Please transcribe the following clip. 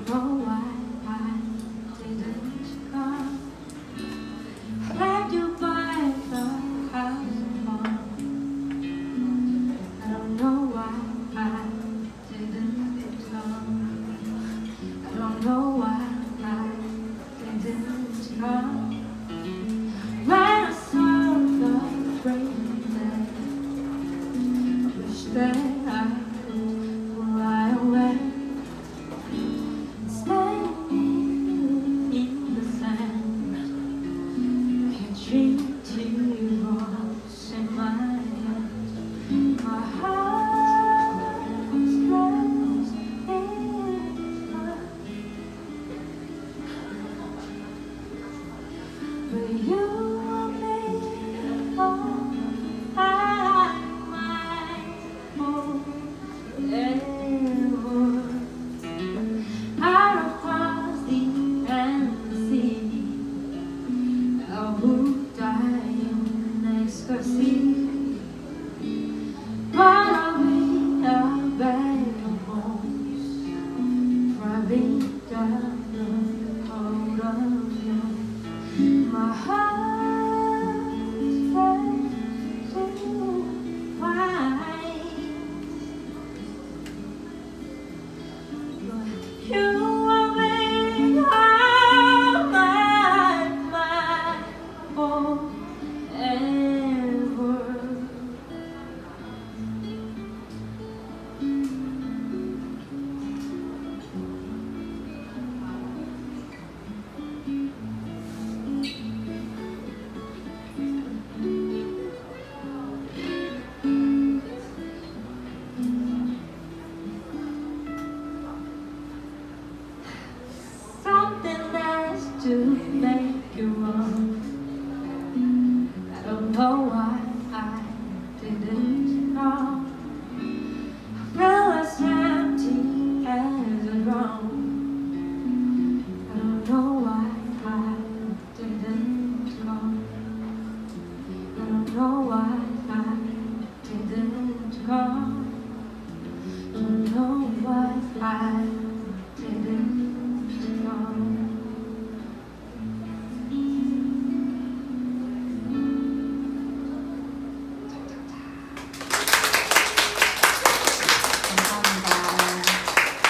know why I didn't come. Left you by the house wall. I don't know why I didn't come. I don't know why I didn't come. When I saw the rain day, I wish that I could fly away. Teardrops in my eyes. My heart was lost in love, but you made all I might hold ever. Out across the endless sea, I would die in ecstasy, but I'll be a bag of bones driving down